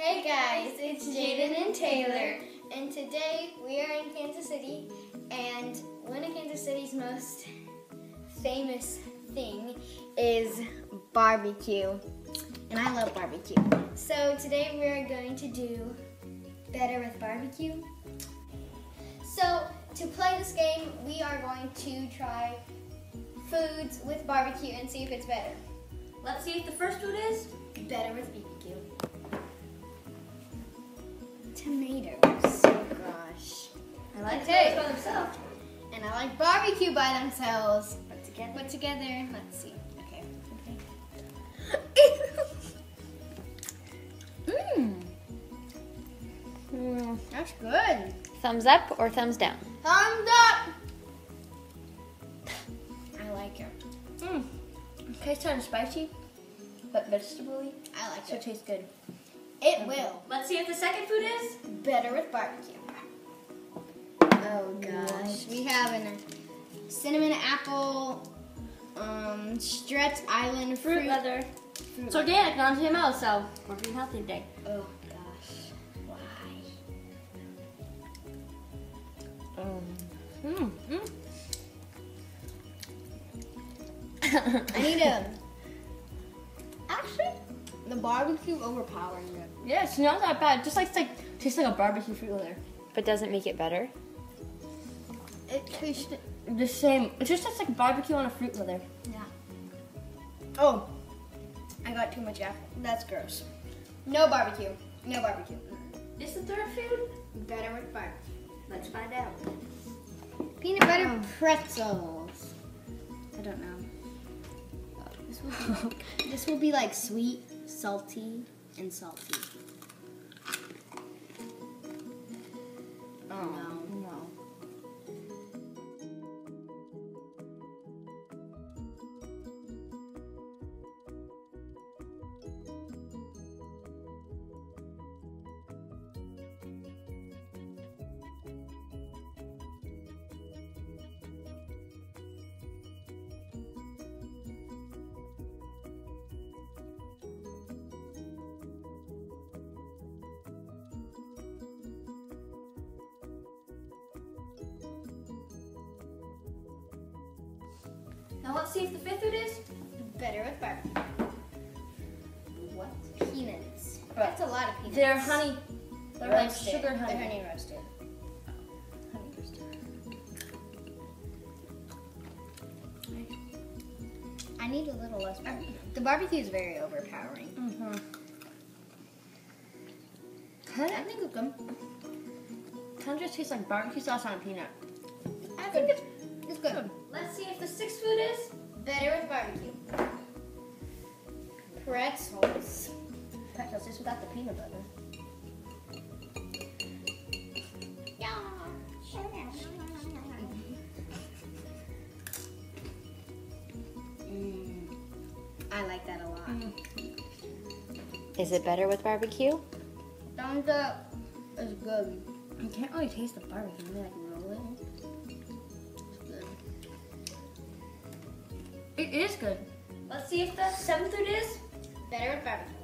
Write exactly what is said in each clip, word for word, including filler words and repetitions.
Hey guys, it's Jaden and Taylor, and today we are in Kansas City, and one of Kansas City's most famous thing is barbecue, and I love barbecue. So today we are going to do better with barbecue. So to play this game, we are going to try foods with barbecue and see if it's better. Let's see if the first food is Better with B B Q. Tomatoes. Oh gosh. I like Okay. tomatoes by themselves. And I like barbecue by themselves. But together. But together, let's see. Okay. Mmm. Mm, that's good. Thumbs up or thumbs down? Thumbs up. I like it. Mmm. It tastes kind of spicy, but vegetable-y. I like So it. it tastes good. It will. Let's see if the second food is Better with barbecue. Oh gosh. We have a cinnamon apple, um, Stretch Island fruit. fruit leather. fruit It's organic, non G M O, so we're being healthy today. Oh gosh. Why? Mmm. Mmm. I need a. Actually, the barbecue overpowering it. Yeah, it's not that bad. Just like it's like tastes like a barbecue fruit leather. But doesn't make it better? It tastes. The same. It just tastes like barbecue on a fruit leather. Yeah. Oh, I got too much apple. That's gross. No barbecue. No barbecue. Is the third food? Better with barbecue. Let's find out. Peanut butter Oh. pretzels. I don't know. This will be, this will be like sweet, salty, and salty. Oh no. No. Now let's see if the fifth food is Better with barbecue. what? Peanuts. That's a lot of peanuts. They're honey. They're like roasted. sugar honey. They're honey roasted. Honey roasted. I need a little less barbecue. The barbecue is very overpowering. Mm-hmm. I think it's good. Kind of just tastes like barbecue sauce on a peanut. I think it's, it's good. Let's see if the sixth food is Better with barbecue. Pretzels. pretzels, just without the peanut butter. Mm, I like that a lot. Is it better with barbecue? Thumbs up is good. You can't really taste the barbecue. Maybe like roll it. It's good. It is good. Let's see if the seventh food is Better with barbecue.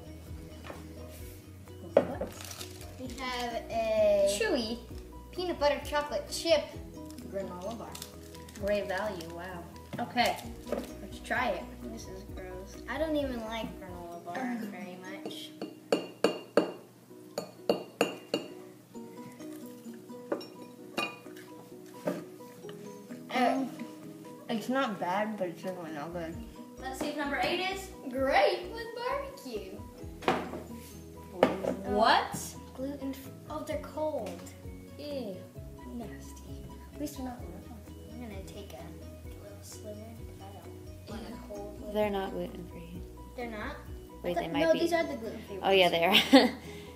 what? We have a Chewy. peanut butter chocolate chip granola bar. Great value. Wow. Okay, let's try it. This is gross. I don't even like granola bars very much. Um, it's not bad, but it's definitely not good. Let's see if number eight is Great with barbecue. what? Gluten. F- oh, they're cold. Ew, nasty. At least they're not raw. I'm gonna take a little sliver. I don't want a cold one. They're not gluten free. They're not. Wait, I they thought- might no, be. these are the gluten-free ones. Oh yeah, they are.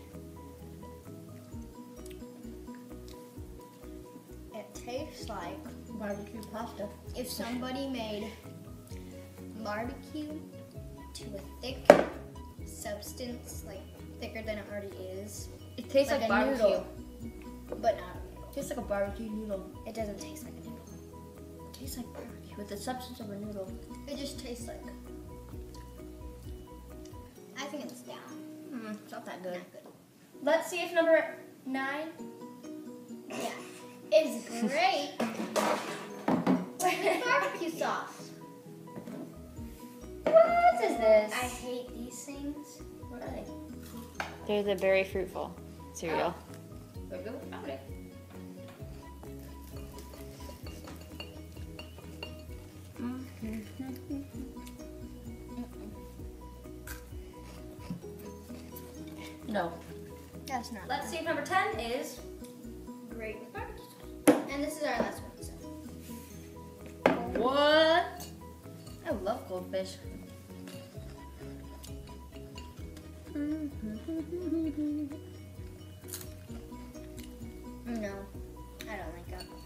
It tastes like Barbecue pasta. if somebody made barbecue to a thick substance, like thicker than it already is, It tastes like, like, a barbecue. noodle, but not a noodle. It tastes like a barbecue noodle. It doesn't taste like a noodle. It tastes like barbecue with the substance of a noodle. It just tastes like. I think it's down. Mm, it's not that good. Not good. Let's see if number nine. Yeah. It's great with barbecue sauce. What is this? I hate these things. What are they? They're the very fruitful cereal. There we go. Found it. No. That's not. Let's see if number ten is great with barbecue. And this is our last one. So. What? I love goldfish. No, I don't like that.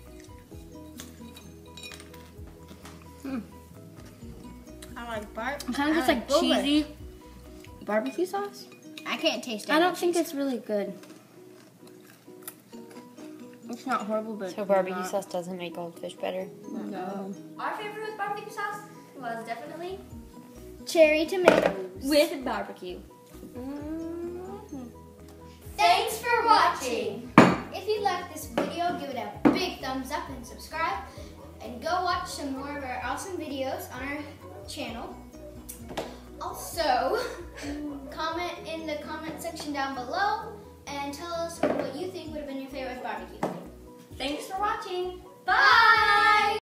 Hmm. I like bar. Kind of just like cheesy barbecue sauce. I can't taste it. I don't think it's really good. It's not horrible, but So barbecue not. sauce doesn't make goldfish better. No. Our favorite with barbecue sauce was definitely cherry tomatoes. with barbecue. Thanks for watching. If you liked this video, give it a big thumbs up and subscribe. And go watch some more of our awesome videos on our channel. Also, comment in the comment section down below and tell us what you think would have been your favorite barbecue. Thanks for watching. Bye!